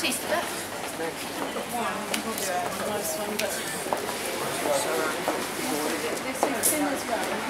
Tasted it. Nice one, but this is thin as well.